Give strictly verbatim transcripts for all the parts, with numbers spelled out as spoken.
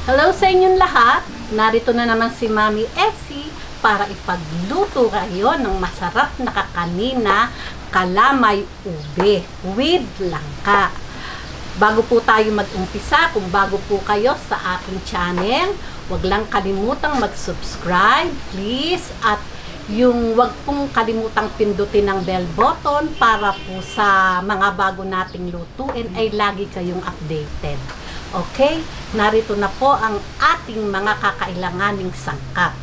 Hello sa inyong lahat! Narito na naman si Mami Essie para ipagluto kayo ng masarap na kakanin na kalamay ube with langka. Bago po tayo mag-umpisa, kung bago po kayo sa aking channel, huwag lang kalimutang mag-subscribe, please, at yung wag pong kalimutang pindutin ang bell button para po sa mga bago nating lutuin ay lagi kayong updated. Okay, narito na po ang ating mga kakailanganing sangkap.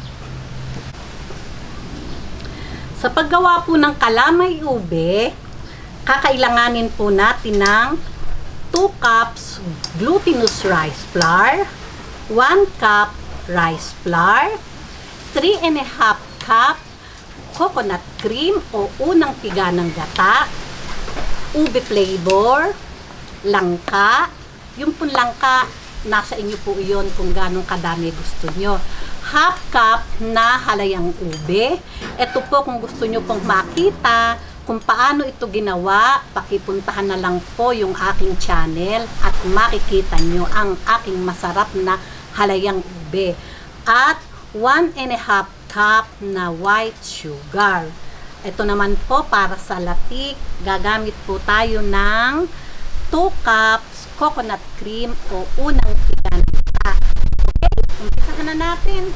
Sa paggawa po ng kalamay ube, kakailanganin po natin ng two cups glutinous rice flour, one cup rice flour, three and a half cup coconut cream o unang piga ng gata, ube flavor, langka. Yung pong langka, nasa inyo po iyon kung ganong kadami gusto nyo. Half cup na halayang ube. Ito po kung gusto nyo pong makita kung paano ito ginawa, pakipuntahan na lang po yung aking channel at makikita nyo ang aking masarap na halayang ube. At one and a half cup na white sugar. Ito naman po para sa latik, gagamit po tayo ng two cups coconut cream o unang piga ng gata. Okay, umpisahan na natin.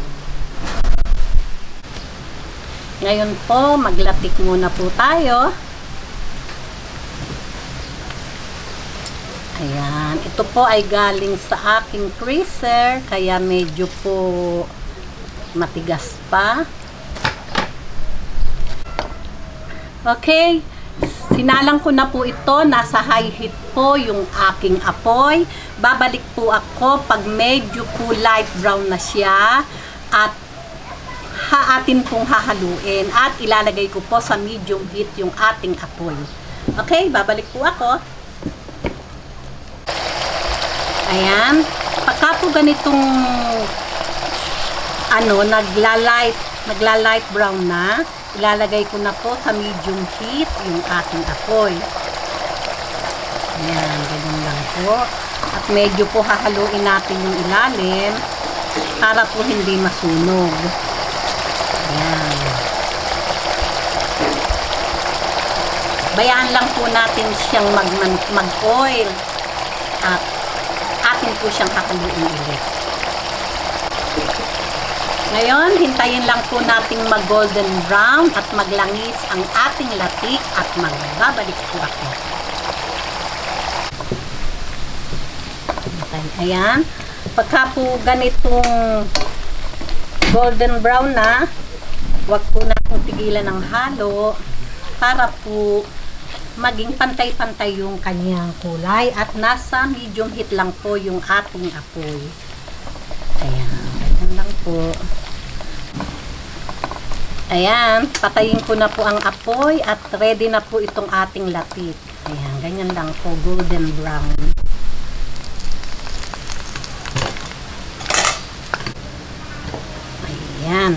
Ngayon po, maglatik muna po tayo. Ayan, ito po ay galing sa aking freezer, kaya medyo po matigas pa. Okay, sinalang ko na po ito, nasa high heat po yung aking apoy. Babalik po ako pag medyo po light brown na siya at haatin pong hahaluin at ilalagay ko po sa medium heat yung ating apoy. Okay, babalik po ako. Ayan, pagka po ganitong ano, nagla-light, nagla-light brown na, ilalagay ko na po sa medium heat yung ating apoy. Ayan, ganyan lang po. At medyo po hahaluin natin yung ilalim para po hindi masunog. Ayan. Bayaan lang po natin siyang mag-oil at atin po siyang hahaluin ulit. Ngayon, hintayin lang po nating mag-golden brown at maglangis ang ating latik at magbabalik po ako. Okay, ayan. Pagka po ganitong golden brown na, huwag po natin tigilan ng halo para po maging pantay-pantay yung kanyang kulay at nasa medium heat lang po yung ating apoy. Ayan, ganyan lang po. Ayan, patayin ko na po ang apoy at ready na po itong ating latik. Ayan, ganyan lang po, golden brown. Ayan.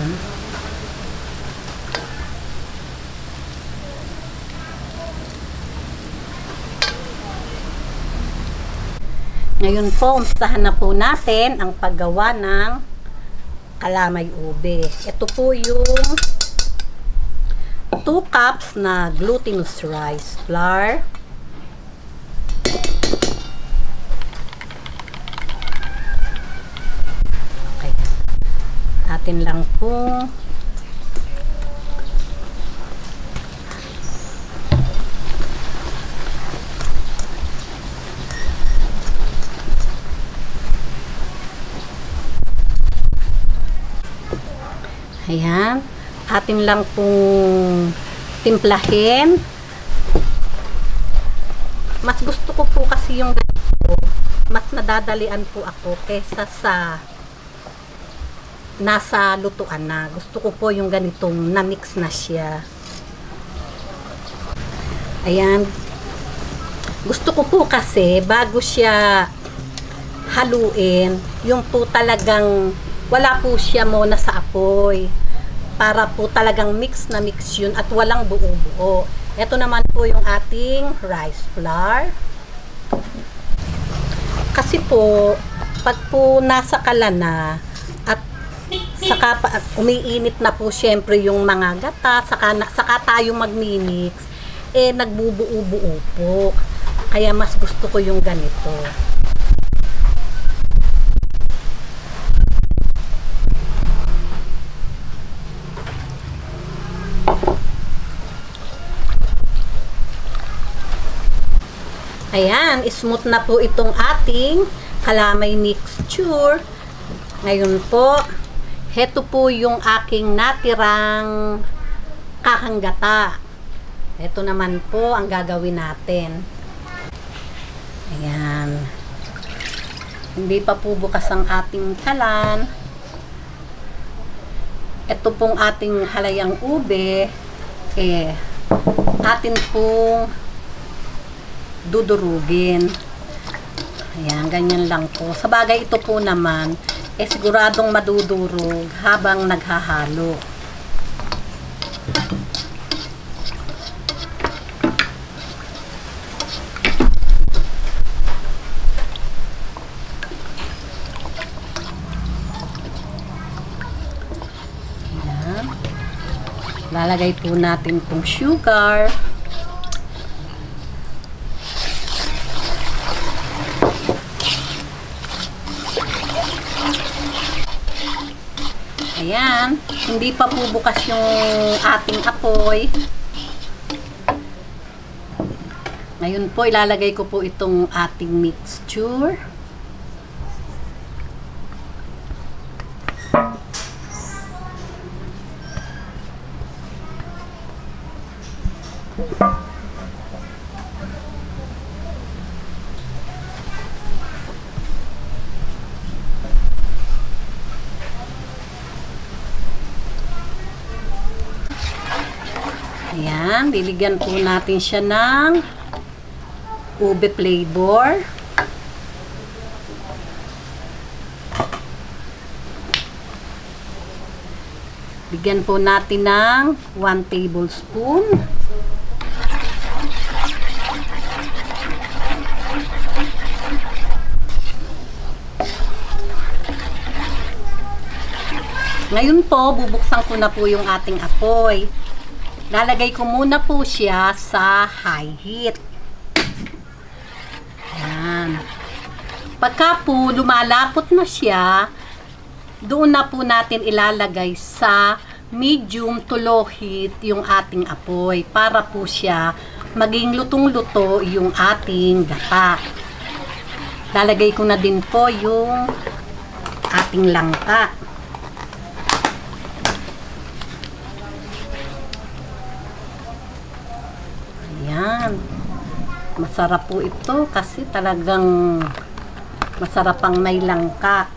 Ngayon po, umpisahan na po natin ang paggawa ng kalamay ube. Ito po yung two cups na glutinous rice flour. Okay. Atin lang po ayan, atin lang pong timplahin. Mas gusto ko po kasi yung ganito, mas nadadalian po ako kesa sa nasa lutuan na. Gusto ko po yung ganitong na-mix na siya. Ayan, gusto ko po kasi bago siya haluin, yung po talagang wala po siya muna sa apoy para po talagang mix na mix yun at walang buo-buo. Ito naman po yung ating rice flour. Kasi po pag po nasa kala na at saka pa, umiinit na po syempre yung mga gata, saka, saka tayo magmimix, eh nagbubuo-buo po. Kaya mas gusto ko yung ganito. Ayan, smooth na po itong ating kalamay mixture. Ngayon po, heto po yung aking natirang kakanggata. Heto naman po ang gagawin natin. Ayan. Hindi pa po bukas ang ating kalan. Ito pong ating halayang ube, eh, atin pong dudurugin. Ayan, ganyan lang po. Sa bagay ito po naman, eh siguradong madudurog habang naghahalo. Ayan. Lalagay po natin itong sugar. Ayan, hindi pa po bukas yung ating apoy. Ngayon po, ilalagay ko po itong ating mixture. Ayan, liligyan po natin siya ng ube flavor. Bigyan po natin ng one tablespoon. Ngayon po, bubuksan ko na po yung ating apoy. Lalagay ko muna po siya sa high heat. Ayan. Pagka po lumalapot na siya, doon na po natin ilalagay sa medium to low heat yung ating apoy para po siya maging lutong-luto yung ating gata. Lalagay ko na din po yung ating langka. Ayan. Masarap po ito kasi talagang masarap ang may langka.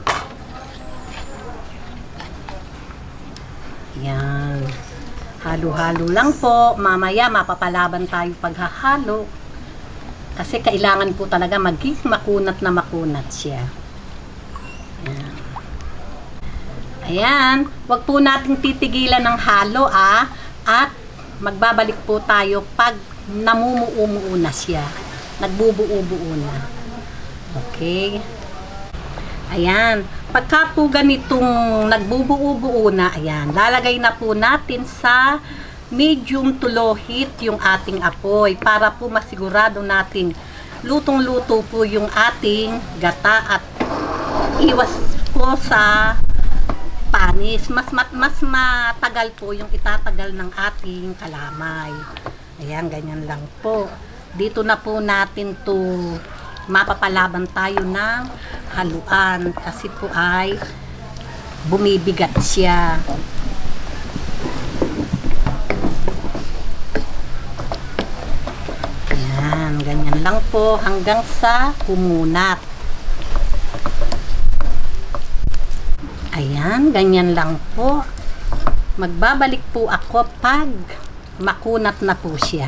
Ayan. Halo-halo lang po. Mamaya mapapalaban tayo paghahalo. Kasi kailangan po talaga maging makunat na makunat siya. Ayan. Ayan. Huwag po natin titigilan ng halo ah. At magbabalik po tayo pag namumuo-muo na siya. Nagbubuo-buo na. Okay. Ayan. Pagka po ganitong nagbubuo-buo na, ayan, lalagay na po natin sa medium to low heat yung ating apoy para po masigurado natin lutong-luto po yung ating gata at iwas po sa panis. Mas, mas, mas matagal po yung itatagal ng ating kalamay. Ayan, ganyan lang po. Dito na po natin to mapapalaban tayo ng haluan kasi po ay bumibigat siya. Ayan, ganyan lang po hanggang sa kumunat. Ayan, ganyan lang po. Magbabalik po ako pag makunat na po siya.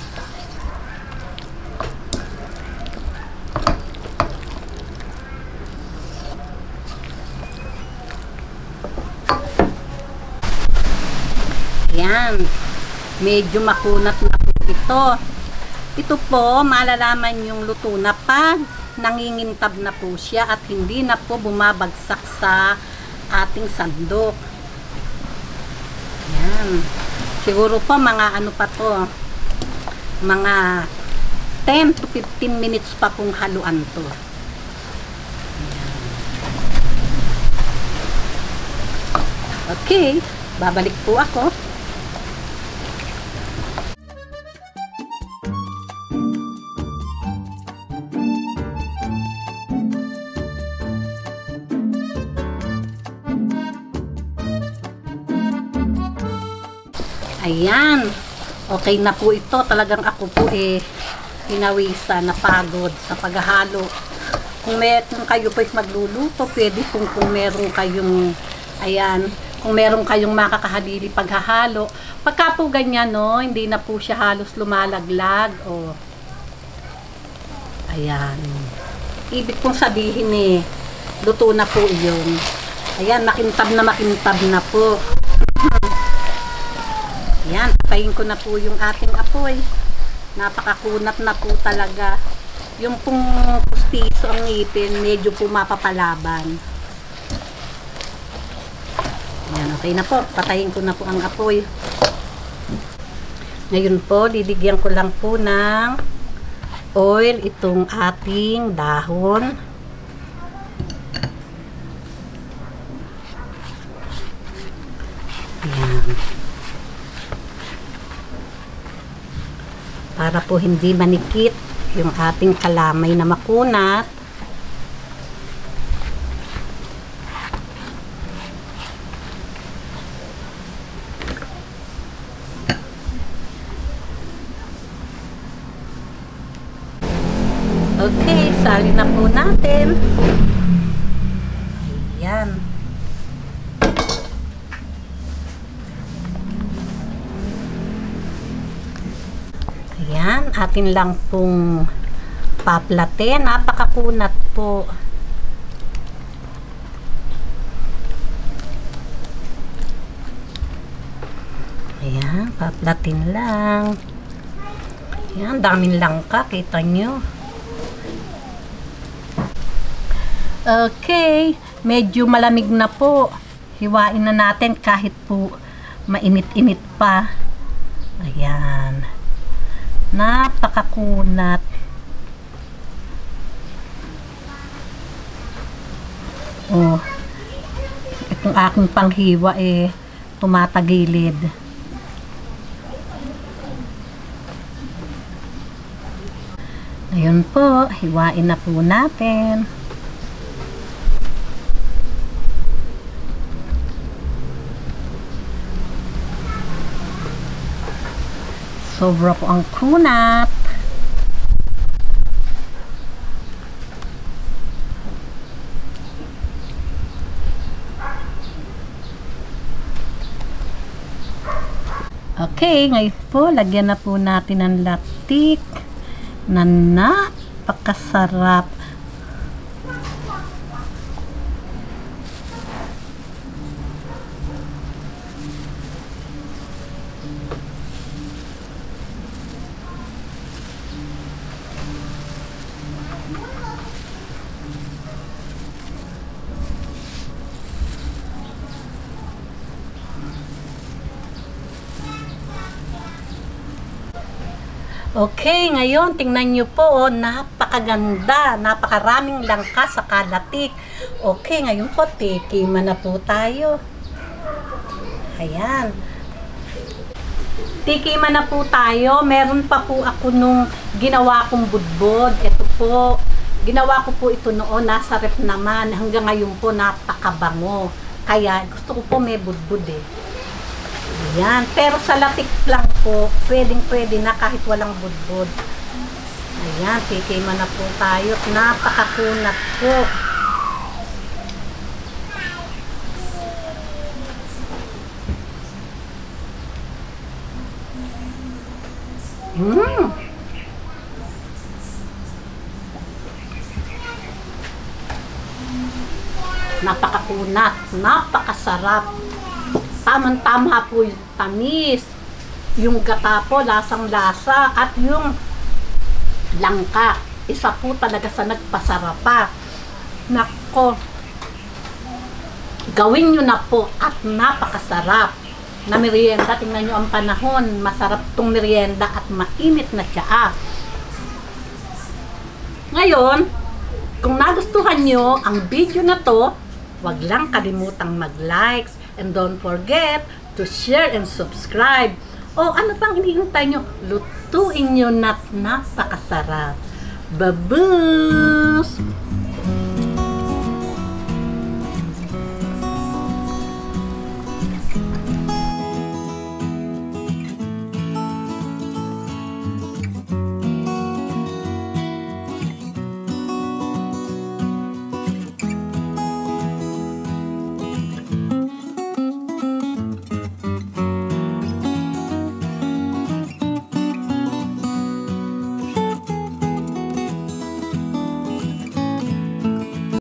Ayan. Medyo makunat na po ito. Ito po, malalaman yung luto na pag nangingintab na po siya at hindi na po bumabagsak sa ating sandok. Yan. Siguro po mga ano pa to, mga ten to fifteen minutes pa pong haluan to. Okay, babalik po ako. Ayan, okay na po ito. Talagang ako po eh pinawisan, napagod sa paghahalo. Kung, may, kung kayo po magluluto, pwede kung, kung meron kayong, ayan, kung meron kayong makakahalili paghahalo. Pagka po ganyan, no, hindi na po siya halos lumalaglag. O, ayan. Ibig kong sabihin eh, luto na po yun. Ayan, makintab na makintab na po. Ayan, patayin ko na po yung ating apoy. Napakakunat na po talaga. Yung pong pustiso ang ngipin, medyo po mapapalaban. Ayan, okay na po. Patayin ko na po ang apoy. Ngayon po, liligyan ko lang po ng oil itong ating dahon. Ayan. Para po hindi manikit yung ating kalamay na makunat. Okay, sali na po natin. Ayan. Ayan, atin lang pong paplatin. Napakakunat po. Ayan, paplatin lang. Ayan, daming langka. Kita nyo. Okay, medyo malamig na po. Hiwain na natin kahit po mainit-init pa. Ayan. Napakakunat. Oh, itong aking panghiwa eh tumatagilid. Ayun po, hiwain na po natin. Sobra po ang kunat. Okay, ngayon po, lagyan na po natin ng latik na napakasarap. Okay, ngayon, tingnan nyo po, oh, napakaganda, napakaraming langka sa kalatik. Okay, ngayon po, tikiman na po tayo. Ayan. Tikiman na po tayo. Meron pa po ako nung ginawa kong budbod. Ito po, ginawa ko po ito noon, nasa rep naman. Hanggang ngayon po, napakabango. Kaya, gusto ko po may budbod eh. Ayan. Pero sa latik lang po, pwedeng-pwede na kahit walang budbod. Ayan, tikiman na po tayo. Napakakunat po. Mmm! Napakakunat. Napakasarap. Tamang-tama po yung tamis, yung gata po, lasang-lasa, at yung langka. isa po talaga sa nagpasarap pa. Nako, gawin nyo na po at napakasarap na merienda. Tingnan nyo ang panahon, masarap tong merienda at mainit na tsaa. Ngayon, kung nagustuhan nyo ang video na to, wag lang kalimutang mag-likes and don't forget to share and subscribe. O ano pang hinihintay nyo? Lutuin nyo na napakasarap. Babush!